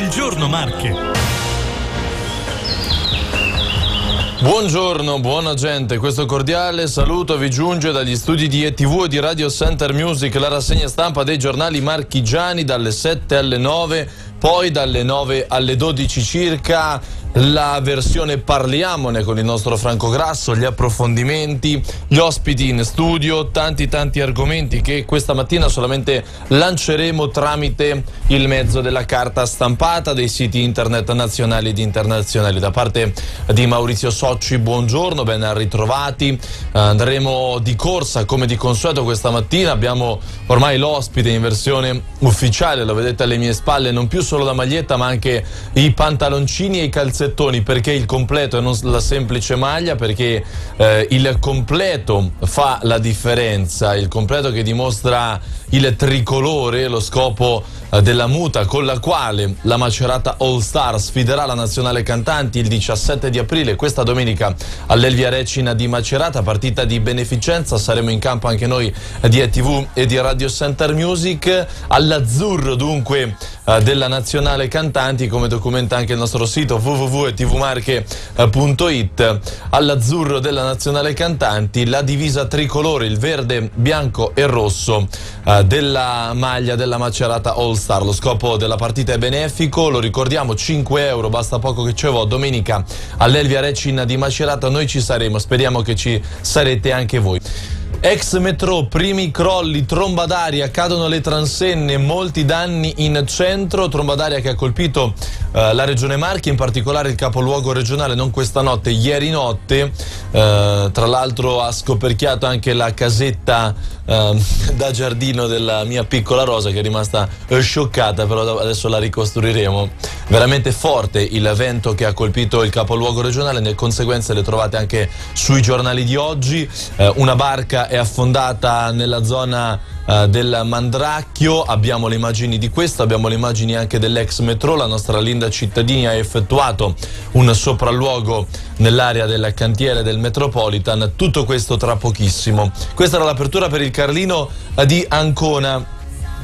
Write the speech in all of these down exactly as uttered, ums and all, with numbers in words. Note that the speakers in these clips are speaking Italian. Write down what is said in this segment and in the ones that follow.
Buongiorno Marche. Buongiorno, buona gente, questo cordiale saluto vi giunge dagli studi di E T V e di Radio Center Music, la rassegna stampa dei giornali marchigiani dalle sette alle nove, poi dalle nove alle dodici circa, la versione Parliamone con il nostro Franco Grasso, gli approfondimenti, gli ospiti in studio, tanti tanti argomenti che questa mattina solamente lanceremo tramite il mezzo della carta stampata dei siti internet nazionali ed internazionali. Da parte di Maurizio Socci, buongiorno, ben ritrovati. Andremo di corsa come di consueto questa mattina, abbiamo ormai l'ospite in versione ufficiale, lo vedete alle mie spalle, non più solo la maglietta ma anche i pantaloncini e i calzettoni, perché il completo e non la semplice maglia, perché eh, il completo fa la differenza, il completo che dimostra il tricolore, lo scopo eh, della muta con la quale la Macerata All Star sfiderà la Nazionale Cantanti il diciassette di aprile, questa domenica all'Elvia Recina di Macerata, partita di beneficenza. Saremo in campo anche noi di E T V e di Radio Center Music, all'azzurro dunque eh, della Nazionale Cantanti, come documenta anche il nostro sito w w w punto e t v marche punto i t. All'azzurro della Nazionale Cantanti la divisa tricolore, il verde, bianco e rosso eh, della maglia della Macerata All Star. Lo scopo della partita è benefico, lo ricordiamo, cinque euro, basta poco che ce vo, domenica all'Elvia Recina di Macerata noi ci saremo, speriamo che ci sarete anche voi. Ex metro, primi crolli, tromba d'aria, cadono le transenne, molti danni in centro, tromba d'aria che ha colpito eh, la regione Marche, in particolare il capoluogo regionale, non questa notte, ieri notte, eh, tra l'altro ha scoperchiato anche la casetta eh, da giardino della mia piccola Rosa, che è rimasta eh, scioccata, però adesso la ricostruiremo. Veramente forte il vento che ha colpito il capoluogo regionale, le conseguenze le trovate anche sui giornali di oggi. Eh, una barca è affondata nella zona uh, del Mandracchio, abbiamo le immagini di questo, abbiamo le immagini anche dell'ex metro, la nostra linda cittadini ha effettuato un sopralluogo nell'area del cantiere del Metropolitan, tutto questo tra pochissimo. Questa era l'apertura per il Carlino di Ancona.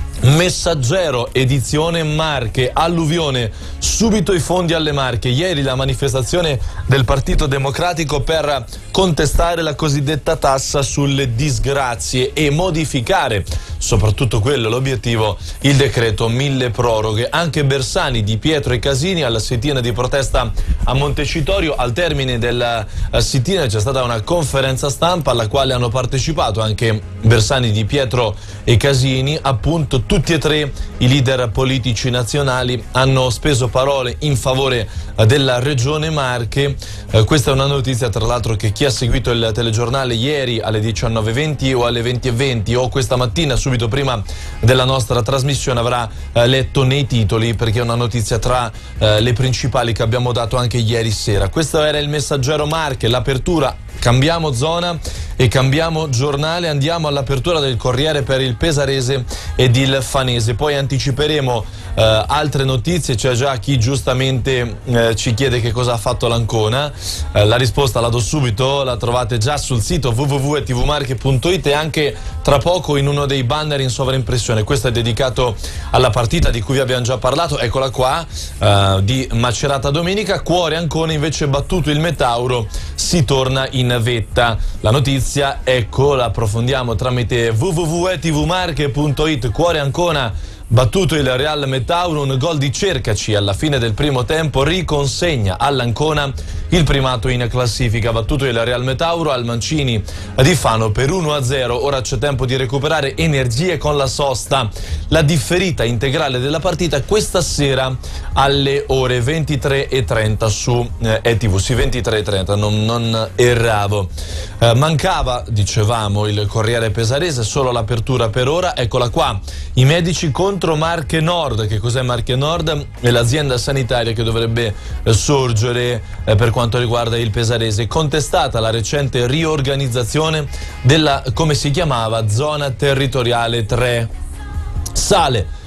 Messaggero, edizione Marche, alluvione, subito i fondi alle Marche. Ieri la manifestazione del Partito Democratico per contestare la cosiddetta tassa sulle disgrazie e modificare, soprattutto quello l'obiettivo, il decreto mille proroghe. Anche Bersani, Di Pietro e Casini alla sit-in di protesta a Montecitorio. Al termine del sit-in c'è stata una conferenza stampa alla quale hanno partecipato anche Bersani, Di Pietro e Casini. Appunto tutti e tre i leader politici nazionali hanno speso parole in favore della regione Marche. Eh, questa è una notizia tra l'altro che chi ha seguito il telegiornale ieri alle diciannove e venti o alle venti e venti o questa mattina subito prima della nostra trasmissione avrà eh, letto nei titoli, perché è una notizia tra eh, le principali che abbiamo dato anche ieri sera. Questo era il Messaggero Marche, l'apertura. Cambiamo zona e cambiamo giornale, andiamo all'apertura del Corriere per il Pesarese ed il Fanese, poi anticiperemo eh, altre notizie. C'è già chi giustamente eh, ci chiede che cosa ha fatto l'Ancona, eh, la risposta la do subito, la trovate già sul sito w w w punto e t v marche punto i t e anche tra poco in uno dei banner in sovraimpressione. Questo è dedicato alla partita di cui vi abbiamo già parlato, eccola qua, eh, di Macerata domenica. Cuore Ancona invece battuto il Metauro, si torna in vetta. La notizia, ecco, la approfondiamo tramite w w w punto e t v marche punto i t. Cuore Ancona battuto il Real Metauro, un gol di Cercaci alla fine del primo tempo riconsegna all'Ancona il primato in classifica. Battuto il Real Metauro al Mancini di Fano per uno a zero. Ora c'è tempo di recuperare energie con la sosta. La differita integrale della partita questa sera alle ore ventitré e trenta su eh, E T V, sì, ventitré e trenta, non, non erravo. Eh, mancava, dicevamo, il Corriere Pesarese, solo l'apertura per ora. Eccola qua, i medici contro Marche Nord. Che cos'è Marche Nord? È l'azienda sanitaria che dovrebbe eh, sorgere eh, per quanto riguarda il Pesarese. Contestata la recente riorganizzazione della, come si chiamava, zona territoriale tre. Sale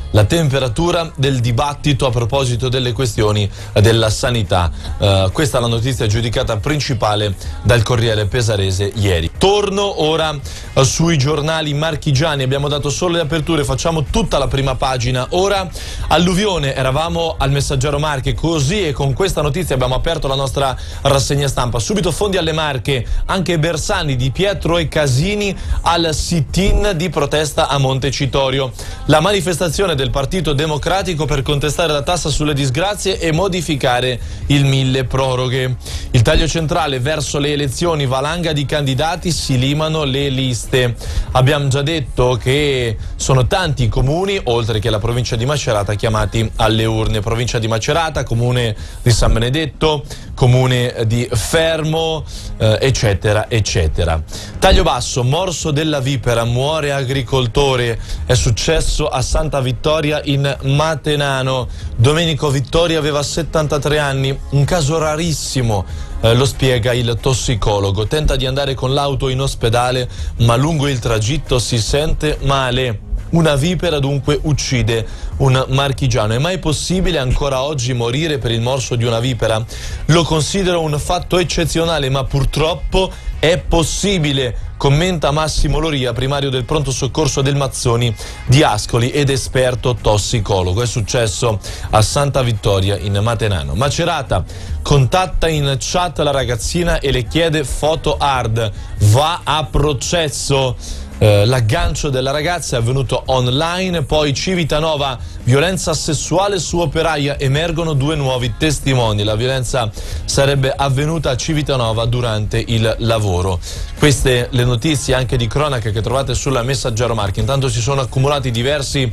la temperatura del dibattito a proposito delle questioni della sanità. Uh, questa è la notizia giudicata principale dal Corriere Pesarese ieri. Torno ora uh, sui giornali marchigiani, abbiamo dato solo le aperture, facciamo tutta la prima pagina. Ora alluvione, eravamo al Messaggero Marche, così e con questa notizia abbiamo aperto la nostra rassegna stampa. Subito fondi alle Marche, anche Bersani, Di Pietro e Casini al sit-in di protesta a Montecitorio. La manifestazione del Partito Democratico per contestare la tassa sulle disgrazie e modificare il mille proroghe. Il taglio centrale verso le elezioni, valanga di candidati, si limano le liste. Abbiamo già detto che sono tanti i comuni, oltre che la provincia di Macerata, chiamati alle urne. Provincia di Macerata, comune di San Benedetto, comune di Fermo, eh, eccetera, eccetera. Taglio basso, morso della vipera, muore agricoltore. È successo a Santa Vittoria in Matenano. Domenico Vittoria aveva settantatré anni, un caso rarissimo. Eh, lo spiega il tossicologo. Tenta di andare con l'auto in ospedale, ma lungo il tragitto si sente male. Una vipera dunque uccide un marchigiano. È mai possibile ancora oggi morire per il morso di una vipera? Lo considero un fatto eccezionale, ma purtroppo è possibile, commenta Massimo Loria, primario del pronto soccorso del Mazzoni di Ascoli ed esperto tossicologo. È successo a Santa Vittoria in Matenano. Macerata contatta in chat la ragazzina e le chiede foto hard. Va a processo. Eh, l'aggancio della ragazza è avvenuto online. Poi Civitanova, violenza sessuale su operaia, emergono due nuovi testimoni. La violenza sarebbe avvenuta a Civitanova durante il lavoro. Queste le notizie anche di cronaca che trovate sulla Messaggero Marche. Intanto si sono accumulati diversi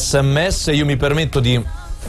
sms, io mi permetto di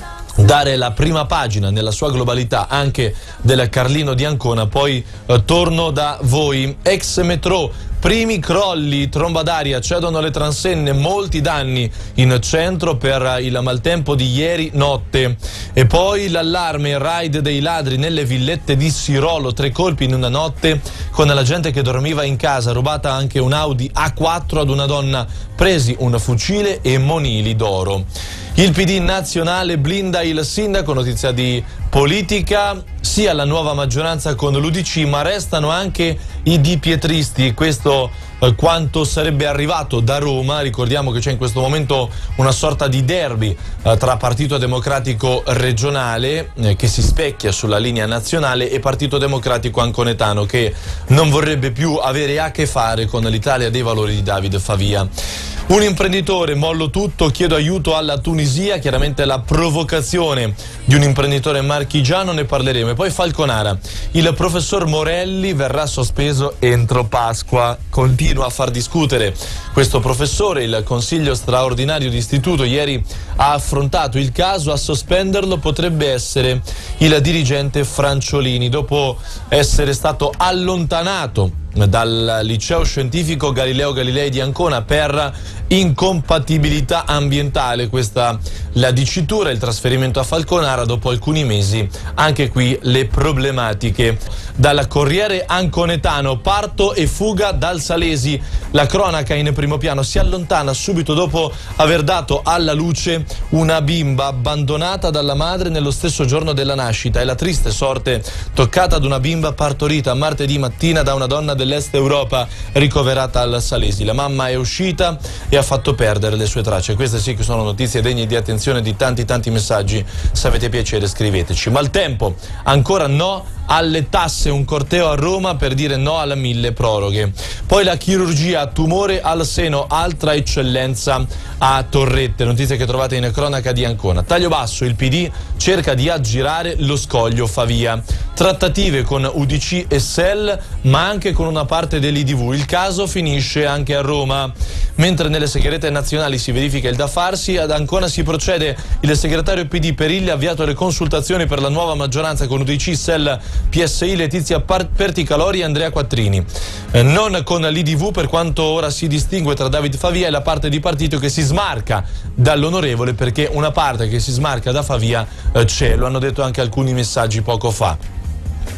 dare la prima pagina nella sua globalità anche del Carlino di Ancona, poi eh, torno da voi. Ex metro, primi crolli, tromba d'aria, cedono le transenne, molti danni in centro per il maltempo di ieri notte. E poi l'allarme, il raid dei ladri nelle villette di Sirolo, tre colpi in una notte con la gente che dormiva in casa, rubata anche un Audi A quattro ad una donna, presi un fucile e monili d'oro. Il P D nazionale blinda il sindaco, notizia di politica, sia la nuova maggioranza con l'U D C, ma restano anche i di pietristi. Questo eh, quanto sarebbe arrivato da Roma. Ricordiamo che c'è in questo momento una sorta di derby eh, tra Partito Democratico regionale, eh, che si specchia sulla linea nazionale, e Partito Democratico anconetano, che non vorrebbe più avere a che fare con l'Italia dei Valori di David Favia. Un imprenditore, mollo tutto, chiedo aiuto alla Tunisia, chiaramente la provocazione di un imprenditore marchigiano, ne parleremo. E poi Falconara, il professor Morelli verrà sospeso entro Pasqua, continua a far discutere questo professore. Il consiglio straordinario di istituto ieri ha affrontato il caso, a sospenderlo potrebbe essere il dirigente Franciolini, dopo essere stato allontanato dal liceo scientifico Galileo Galilei di Ancona per incompatibilità ambientale. Questa la dicitura, il trasferimento a Falconara dopo alcuni mesi, anche qui le problematiche. Dal Corriere Anconetano, parto e fuga dal Salesi, la cronaca in primo piano, si allontana subito dopo aver dato alla luce una bimba abbandonata dalla madre nello stesso giorno della nascita. È la triste sorte toccata ad una bimba partorita martedì mattina da una donna dell'Est Europa ricoverata al Salesi. La mamma è uscita e ha fatto perdere le sue tracce. Queste sì che sono notizie degne di attenzione, di tanti tanti messaggi. Se avete piacere scriveteci. Maltempo, ancora no alle tasse, un corteo a Roma per dire no alla mille proroghe. Poi la chirurgia, tumore al seno, altra eccellenza a Torrette, notizia che trovate in cronaca di Ancona. Taglio basso, il P D cerca di aggirare lo scoglio Favia. Trattative con U D C e S E L, ma anche con una parte dell'I D V. Il caso finisce anche a Roma. Mentre nelle segrete nazionali si verifica il da farsi, ad Ancona si procede. Il segretario P D Perilli ha avviato le consultazioni per la nuova maggioranza con U D C, S E L, P S I, Letizia Perticalori e Andrea Quattrini. Eh, non con l'I D V, per quanto ora si distingue tra David Favia e la parte di partito che si smarca dall'onorevole, perché una parte che si smarca da Favia eh, c'è, lo hanno detto anche alcuni messaggi poco fa.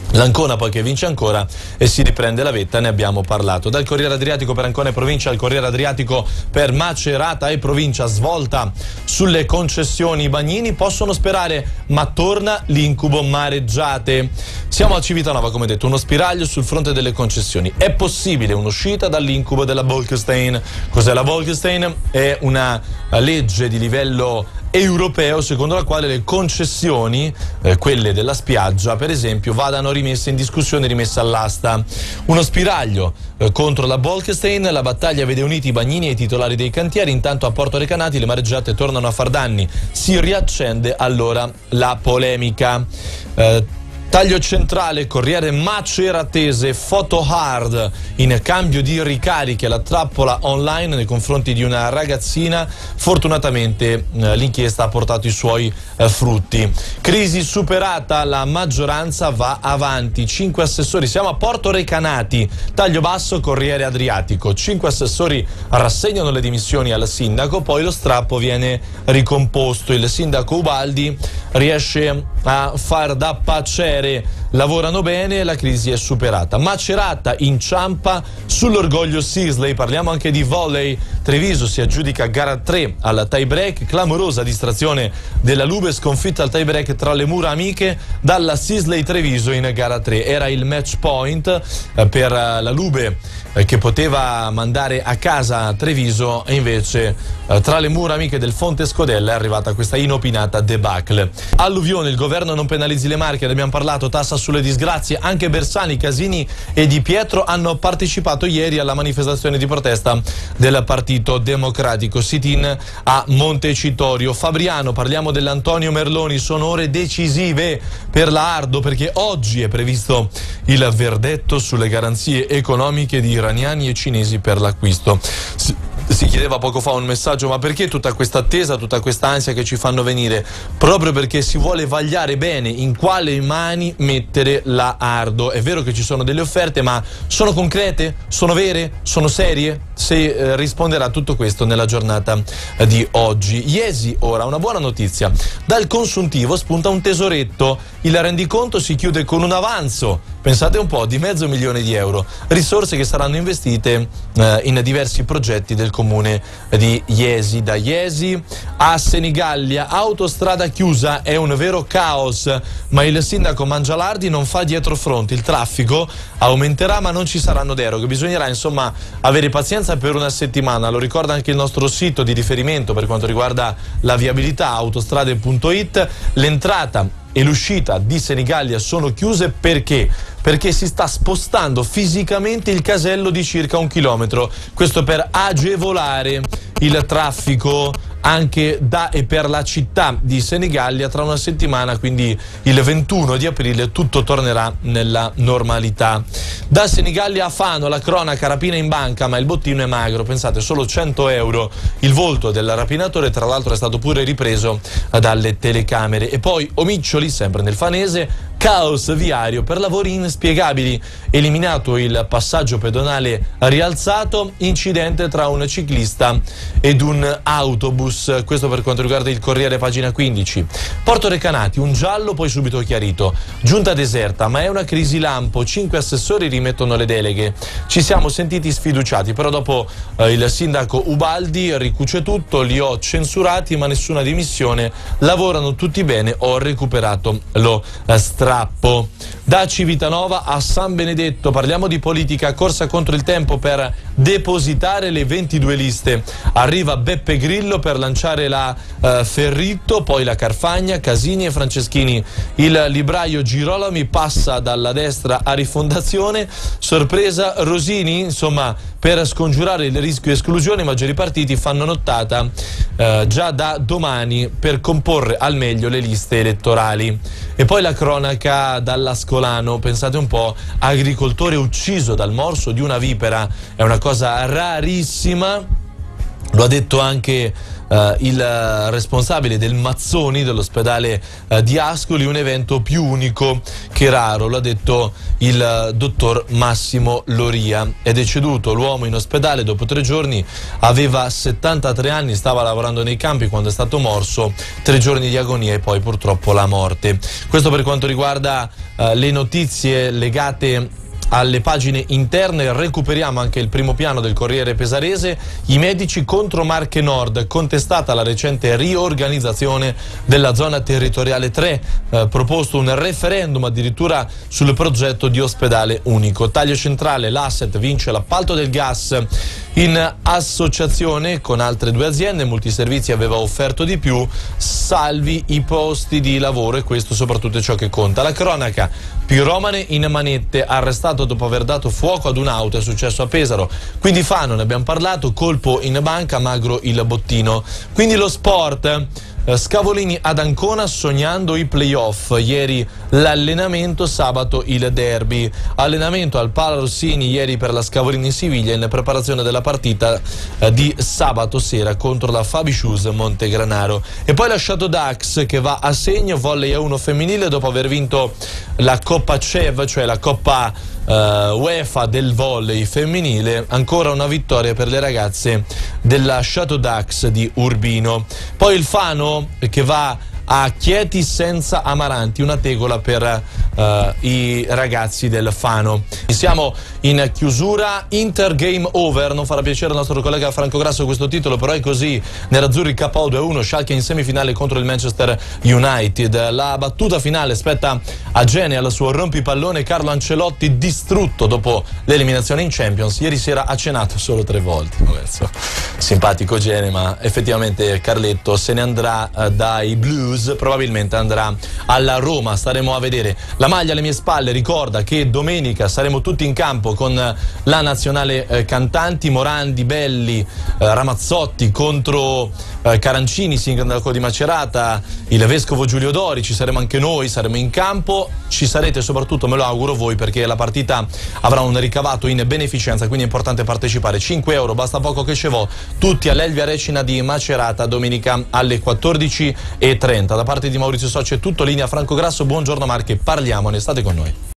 L'Ancona poi che vince ancora e si riprende la vetta, ne abbiamo parlato. Dal Corriere Adriatico per Ancona e provincia al Corriere Adriatico per Macerata e provincia, svolta sulle concessioni. I bagnini possono sperare, ma torna l'incubo mareggiate. Siamo a Civitanova, come detto, uno spiraglio sul fronte delle concessioni. È possibile un'uscita dall'incubo della Bolkestein. Cos'è la Bolkestein? È una legge di livello europeo secondo la quale le concessioni, eh, quelle della spiaggia per esempio, vadano rimesse in discussione, rimesse all'asta. Uno spiraglio eh, contro la Bolkestein. La battaglia vede uniti i bagnini e i titolari dei cantieri. Intanto a Porto Recanati le mareggiate tornano a far danni, si riaccende allora la polemica. eh, Taglio centrale, Corriere Maceratese, foto hard in cambio di ricariche, la trappola online nei confronti di una ragazzina. Fortunatamente eh, l'inchiesta ha portato i suoi eh, frutti. Crisi superata, la maggioranza va avanti. Cinque assessori, siamo a Porto Recanati, taglio basso, Corriere Adriatico. Cinque assessori rassegnano le dimissioni al sindaco, poi lo strappo viene ricomposto. Il sindaco Ubaldi riesce a far da pacere, lavorano bene, la crisi è superata. Macerata inciampa sull'orgoglio Sisley. Parliamo anche di volley. Treviso si aggiudica gara tre al tie break, clamorosa distrazione della Lube, sconfitta al tie break tra le mura amiche dalla Sisley Treviso in gara tre. Era il match point eh, per la Lube eh, che poteva mandare a casa Treviso, e invece eh, tra le mura amiche del Fonte Scodella è arrivata questa inopinata debacle. Alluvione, il governo non penalizzi le Marche, ne abbiamo parlato, tassa sulle disgrazie. Anche Bersani, Casini e Di Pietro hanno partecipato ieri alla manifestazione di protesta del Partito Democratico. Sit-in a Montecitorio. Fabriano, parliamo dell'Antonio Merloni, sono ore decisive per la Ardo perché oggi è previsto il verdetto sulle garanzie economiche di iraniani e cinesi per l'acquisto. Si chiedeva poco fa un messaggio: ma perché tutta questa attesa, tutta questa ansia che ci fanno venire? Proprio perché si vuole vagliare bene in quale mani mettere la Ardo. È vero che ci sono delle offerte, ma sono concrete? Sono vere? Sono serie? Si eh, risponderà a tutto questo nella giornata eh, di oggi. Iesi, ora, una buona notizia. Dal consuntivo spunta un tesoretto. Il rendiconto si chiude con un avanzo, pensate un po', di mezzo milione di euro. Risorse che saranno investite eh, in diversi progetti del comune di Iesi. Da Iesi a Senigallia, autostrada chiusa, è un vero caos, ma il sindaco Mangialardi non fa dietrofront. Il traffico aumenterà, ma non ci saranno deroghe. Bisognerà insomma avere pazienza per una settimana. Lo ricorda anche il nostro sito di riferimento per quanto riguarda la viabilità, autostrade punto it. L'entrata e l'uscita di Senigallia sono chiuse perché? Perché si sta spostando fisicamente il casello di circa un chilometro. Questo per agevolare il traffico anche da e per la città di Senigallia. Tra una settimana, quindi il ventuno di aprile, tutto tornerà nella normalità. Da Senigallia a Fano, la cronaca, rapina in banca, ma il bottino è magro. Pensate, solo cento euro. Il volto del rapinatore, tra l'altro, è stato pure ripreso dalle telecamere. E poi omiccioli, sempre nel fanese, caos viario per lavori inspiegabili. Eliminato il passaggio pedonale rialzato, incidente tra un ciclista ed un autobus. Questo per quanto riguarda il Corriere, pagina quindici. Porto Recanati, un giallo poi subito chiarito. Giunta deserta, ma è una crisi lampo. Cinque assessori rimettono le deleghe. Ci siamo sentiti sfiduciati, però dopo eh, il sindaco Ubaldi ricuce tutto. Li ho censurati, ma nessuna dimissione. Lavorano tutti bene, ho recuperato lo eh, strappo. Da Civitanova a San Benedetto, parliamo di politica, corsa contro il tempo per depositare le ventidue liste. Arriva Beppe Grillo per lanciare la uh, Ferritto, poi la Carfagna, Casini e Franceschini. Il libraio Girolami passa dalla destra a Rifondazione. Sorpresa Rosini, insomma, per scongiurare il rischio esclusione, i maggiori partiti fanno nottata uh, già da domani per comporre al meglio le liste elettorali. E poi la cronaca dall'Ascolano, pensate un po', agricoltore ucciso dal morso di una vipera, è una cosa rarissima. Lo ha detto anche eh, il responsabile del Mazzoni, dell'ospedale eh, di Ascoli, un evento più unico che raro, lo ha detto il eh, dottor Massimo Loria. È deceduto l'uomo in ospedale dopo tre giorni, aveva settantatré anni, stava lavorando nei campi quando è stato morso, tre giorni di agonia e poi purtroppo la morte. Questo per quanto riguarda eh, le notizie legate alle pagine interne. Recuperiamo anche il primo piano del Corriere Pesarese. I medici contro Marche Nord, contestata la recente riorganizzazione della zona territoriale tre, eh, proposto un referendum addirittura sul progetto di ospedale unico. Taglio centrale, l'Asset vince l'appalto del gas in associazione con altre due aziende, Multiservizi aveva offerto di più, salvi i posti di lavoro e questo soprattutto è ciò che conta. La cronaca, piromane in manette, arrestato dopo aver dato fuoco ad un'auto, è successo a Pesaro. Quindi Fano, ne abbiamo parlato, colpo in banca, magro il bottino. Quindi lo sport, Scavolini ad Ancona sognando i playoff, ieri l'allenamento, sabato il derby. Allenamento al Pala Rossini ieri per la Scavolini Siviglia in preparazione della partita di sabato sera contro la Fabi Shoes Montegranaro. E poi lasciato Dax che va a segno, volley a uno femminile dopo aver vinto la Coppa CEV, cioè la Coppa Uh, UEFA del volley femminile. Ancora una vittoria per le ragazze della Chateau Dax di Urbino. Poi il Fano che va a Chieti senza Amaranti, una tegola per uh, i ragazzi del Fano. Siamo in chiusura, Inter game over, non farà piacere al nostro collega Franco Grasso questo titolo, però è così. Nerazzurri K O due a uno, Schalke in semifinale contro il Manchester United. La battuta finale spetta a Gene, al suo rompipallone. Carlo Ancelotti distrutto dopo l'eliminazione in Champions, ieri sera ha cenato solo tre volte. Simpatico Gene, ma effettivamente Carletto se ne andrà uh, dai Blues, probabilmente andrà alla Roma, staremo a vedere. La maglia alle mie spalle ricorda che domenica saremo tutti in campo con la nazionale eh, cantanti, Morandi, Belli, eh, Ramazzotti contro eh, Carancini, sindaco di Macerata, il vescovo Giulio Dori, ci saremo anche noi, saremo in campo, ci sarete soprattutto, me lo auguro, voi, perché la partita avrà un ricavato in beneficenza, quindi è importante partecipare. Cinque euro, basta poco che ce vo', tutti all'Elvia Recina di Macerata domenica alle quattordici e trenta. Da parte di Maurizio Socci è tutto, linea Franco Grasso, buongiorno Marche, parliamone, state con noi.